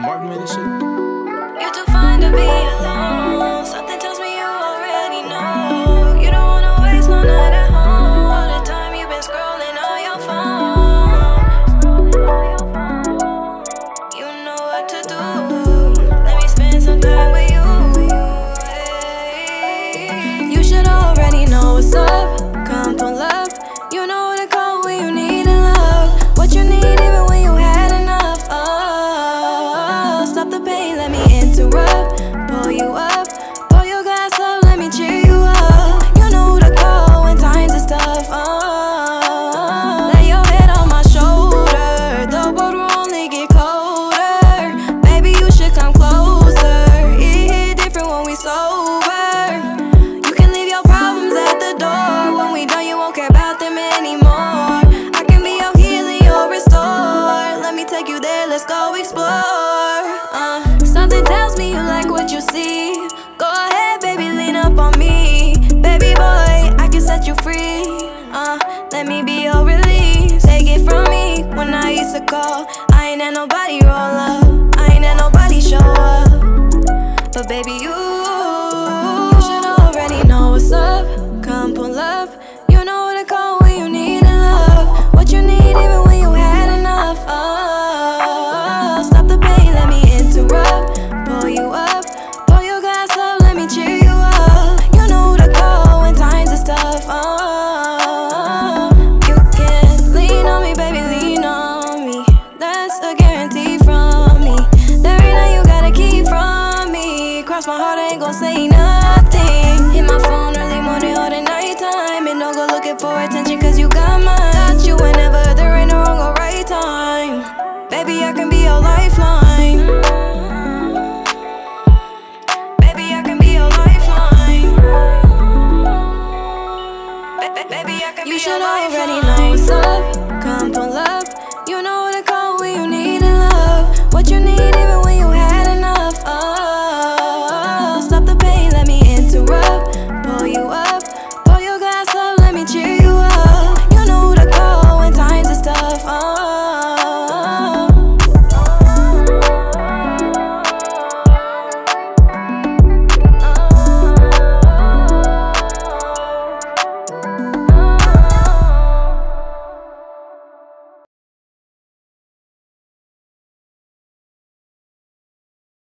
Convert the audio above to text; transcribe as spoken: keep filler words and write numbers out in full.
Marvin made this shit. You're too fine to be alone. Something tells me you already know. You don't wanna waste no night at home. All the time you've been scrolling on your phone. You know what to do. Let me spend some time with you. You should already know what's up. Come pull up. You know what to call when you need a love. What you need even when you had enough. Oh, stop the pain, let me interrupt. Pull you up, pull your glass up, let me cheer you up. You know who to call when times is tough. Oh, lay your head on my shoulder. The world will only get colder. Baby, you should come closer. It hit different when we sober. You can leave your problems at the door. When we done, you won't care about them anymore. I can be your healing, your restore. Let me take you there, let's go explore. Uh, something tells me you like what you see. Go ahead, baby, lean up on me. Baby boy, I can set you free. Uh, let me be your release. Take it from me when I used to call. I ain't had nobody roll up. I ain't had nobody show up. But baby, you, you should already know what's up. Come pull up. You know what to call when you need a love. What you need even when you had enough. Oh, stop the pain, let me interrupt. Pull you up, pull your glass up, let me cheer you up. You know who to call when times is tough. Oh, you can lean on me, baby, lean on me. That's a guarantee from me. There ain't nothing you gotta keep from me. Cross my heart, I ain't gon' say nothing. Hit my phone early morning or the nighttime. And don't go looking for attention cause you got mine. Got you whenever there ain't no wrong or right time. Baby, I can be your lifeline. Baby, I can be your lifeline. Baby, I can be your lifeline. You should already know what's up. Come pull up. You know what to call when you need a love. What you need